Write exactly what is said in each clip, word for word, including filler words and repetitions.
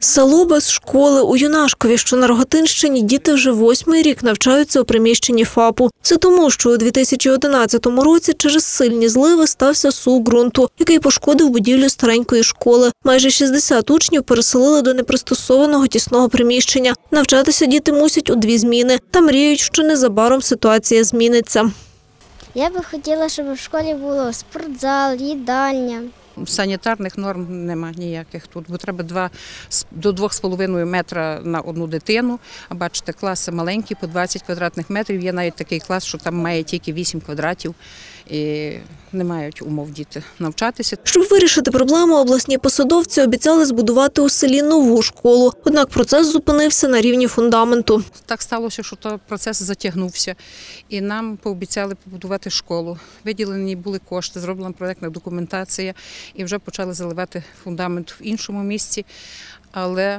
Село без школи. У Юнашкові, що на Рогатинщині, діти вже восьмий рік навчаються у приміщенні ФАПу. Це тому, що у дві тисячі одинадцятому році через сильні зливи стався сув ґрунту, який пошкодив будівлю старенької школи. Майже шістдесят учнів переселили до непристосованого тісного приміщення. Навчатися діти мусять у дві зміни та мріють, що незабаром ситуація зміниться. Я би хотіла, щоб в школі було спортзал, їдальня. Санітарних норм нема ніяких тут, бо треба два, до двох з половиною метра на одну дитину. А бачите, класи маленькі, по двадцять квадратних метрів. Є навіть такий клас, що там має тільки вісім квадратів. І не мають умов діти навчатися. Щоб вирішити проблему, обласні посадовці обіцяли збудувати у селі нову школу. Однак процес зупинився на рівні фундаменту. Так сталося, що той процес затягнувся. І нам пообіцяли побудувати школу. Виділені були кошти, зроблена проєктна документація. І вже почали заливати фундамент в іншому місці. Але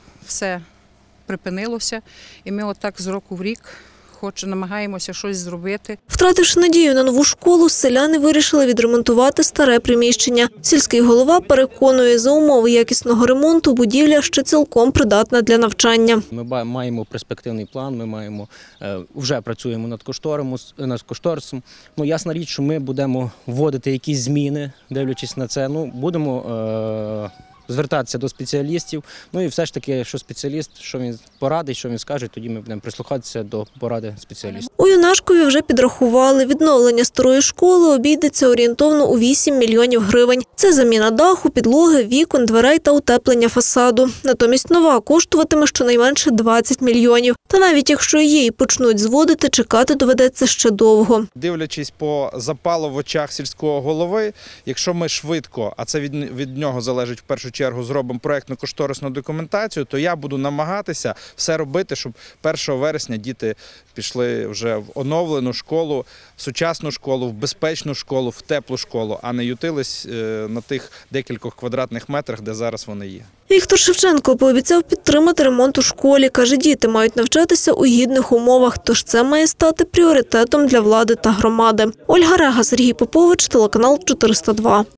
все припинилося. І ми отак з року в рік Хоч намагаємося щось зробити. Втративши надію на нову школу, селяни вирішили відремонтувати старе приміщення. Сільський голова переконує, за умови якісного ремонту будівля ще цілком придатна для навчання. Ми маємо перспективний план, ми маємо, вже працюємо над кошторисом. Над кошторисом. Ну, ясна річ, що ми будемо вводити якісь зміни, дивлячись на це. Ну, будемо е звертатися до спеціалістів, ну і все ж таки, що спеціаліст, що він порадить, що він скаже, тоді ми будемо прислухатися до поради спеціалістів. У Юнашкові вже підрахували, відновлення старої школи обійдеться орієнтовно у вісім мільйонів гривень. Це заміна даху, підлоги, вікон, дверей та утеплення фасаду. Натомість нова коштуватиме щонайменше двадцять мільйонів. Та навіть якщо її почнуть зводити, чекати доведеться ще довго. Дивлячись по запалу в очах сільського голови, якщо ми швидко, а це від, від нього залежить в першу чергу, зробимо проєктно-кошторисну документацію, то я буду намагатися все робити, щоб першого вересня діти пішли вже в оновлену школу, в сучасну школу, в безпечну школу, в теплу школу, а не ютились на тих декількох квадратних метрах, де зараз вони є. Віктор Шевченко пообіцяв підтримати ремонт у школі. Каже, діти мають навчатися у гідних умовах, тож це має стати пріоритетом для влади та громади. Ольга Рега, Сергій Попович, телеканал чотириста два.